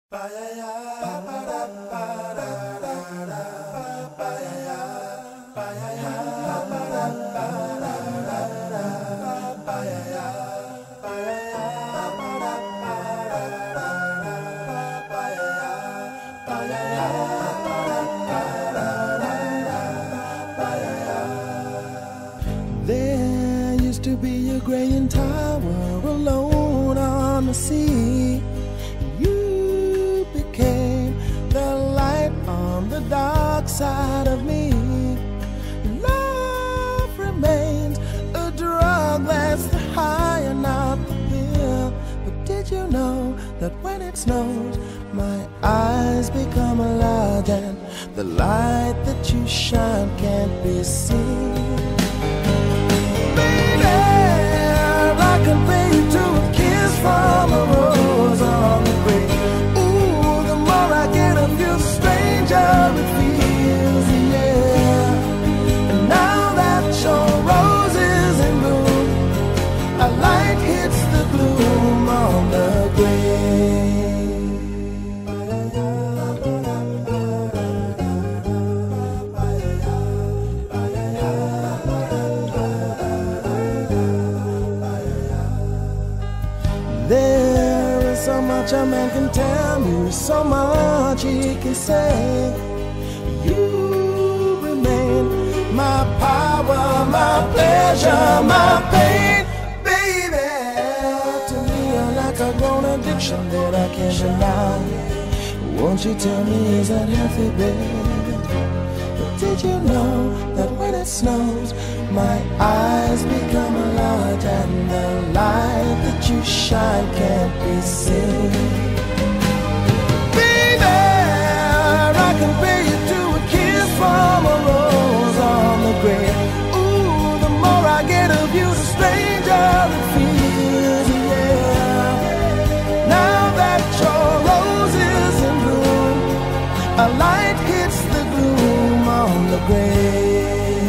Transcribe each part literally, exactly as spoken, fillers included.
There used to be a graying tower alone on the sea. You became the light on the dark side of me. Love remains a drug that's the high and not the pill. But did you know that when it snows, my eyes become large and the light that you shine can't be seen? I compare you to a kiss from a rose on the grave. Ooh, the more I get of you, the stranger it feels, yeah. And now that your rose is in bloom, a light hits the gloom on the grave. There is so much a man can tell me, so much he can say. You remain my power, my pleasure, my pain, baby. To me you're like a grown addiction that I can't deny. Won't you tell me, is that healthy, baby? But did you know that when it snows, my eyes become large and the light that you shine can't be seen? Baby, I compare you to a kiss from a rose on the grave. Ooh, the more I get of you, the stranger it feels, yeah. Now that your rose is in bloom, a light hits the gloom on the grave.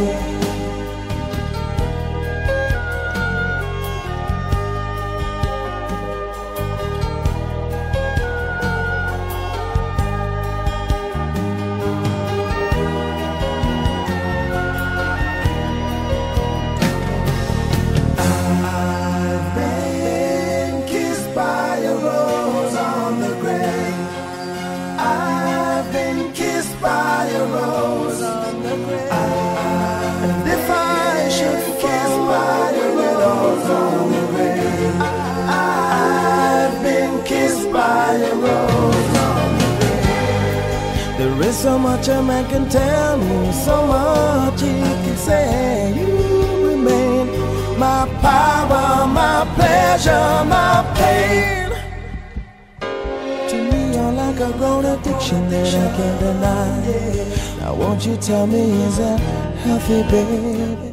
There is so much a man can tell me, so much he can say. You remain my power, my pleasure, my pain. To me you're like a grown addiction that I can't deny. Now won't you tell me, is that healthy, baby?